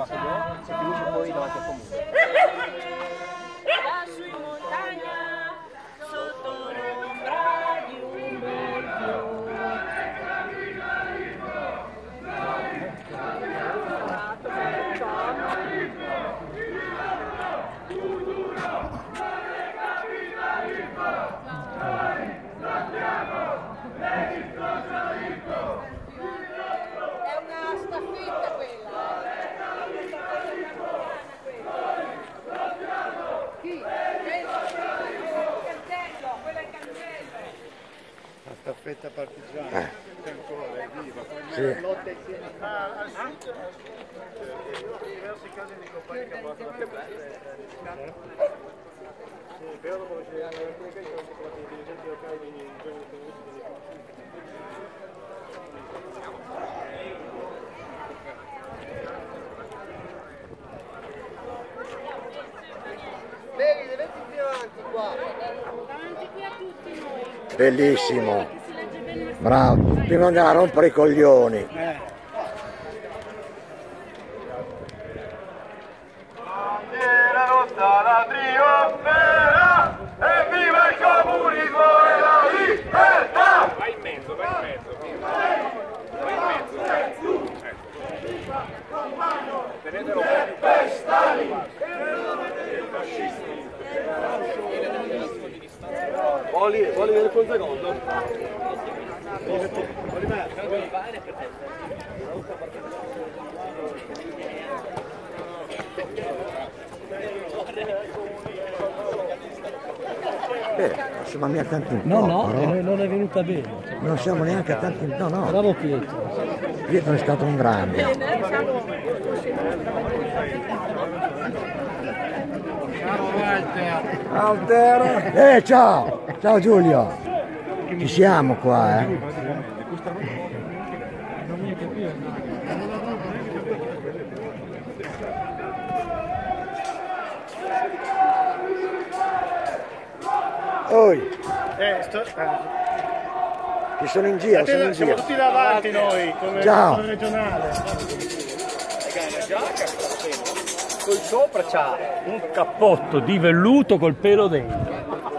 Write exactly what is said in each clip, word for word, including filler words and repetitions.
e finisce poi davanti al comune. Lassù in montagna, sotto l'ombra di un bel è una staffetta quella. Chi? Cancello, quella è il cancello. La staffetta partigiana Eh. che ancora è viva, Sì. lotta insieme a al sud, diversi casi di compagni che hanno fatto la staffetta. Sì, però dopo c'è alcuni casi che hanno fatto i dirigenti locali di giovani comunisti. Vedi, vedi più avanti qua. Davanti qui a tutti noi. Bellissimo. Bravo, prima di andare a rompere i coglioni. Bandiera rossa la trionferà e viva il comunismo e la libertà! Vai in mezzo, vai in mezzo. Vai in mezzo. Tenetelo per Stalin! Voli, voli del un secondo. Eh, non siamo neanche tanti in No, po', no, però. eh, non è venuta bene. Non siamo neanche tanti in no, no. Bravo Pietro. Pietro è stato un grande. Walter! Eh, ciao! Ciao Giulio! Ci siamo qua, eh? Oi! Eh, sto... Ci sono in giro, sono in Siamo giro. tutti davanti noi, come Ciao. come regionale. Col sopra c'ha un cappotto di velluto col pelo dentro.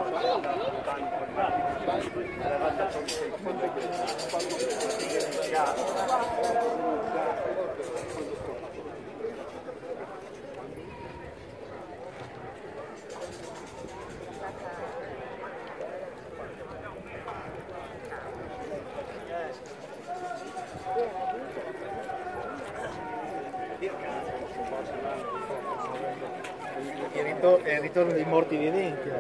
Il ritorno, è il ritorno dei morti viventi.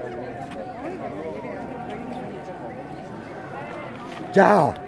Ciao!